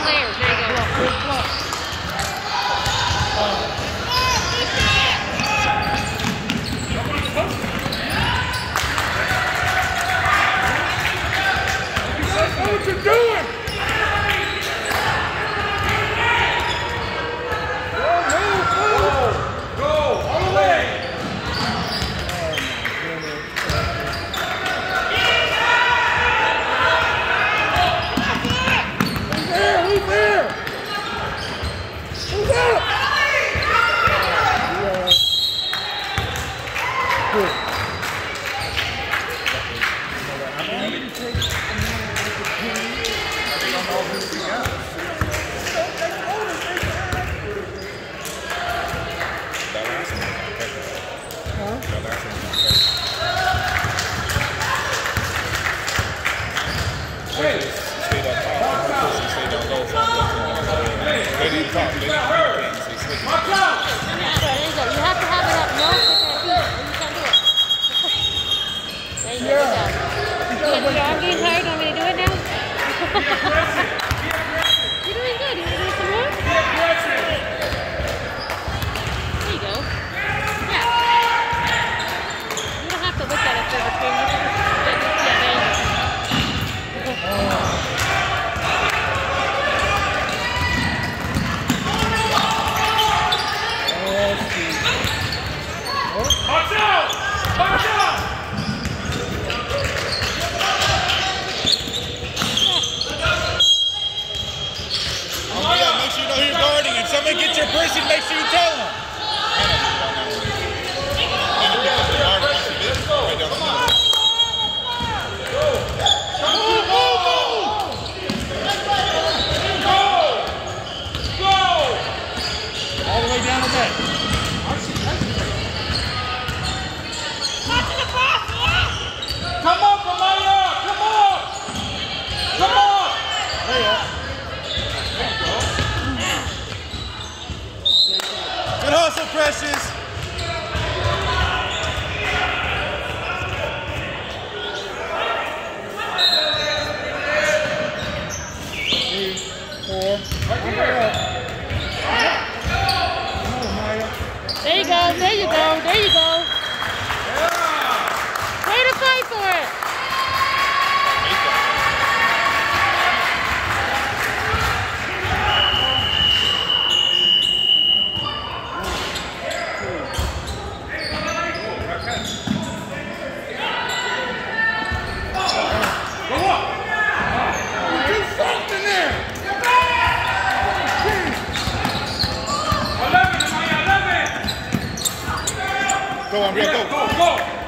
players. There you go. What you doing? Go! All the way! Who's there? Who's up? Get your person, make sure you tell them. All the way down the net. Come on, Kamaya! Come on! Come on! There you go. Good hustle, Precious. 3, 4. Right here. There you go. There you go. There you go. Yeah. Way to fight for it. Go on, go, go, go.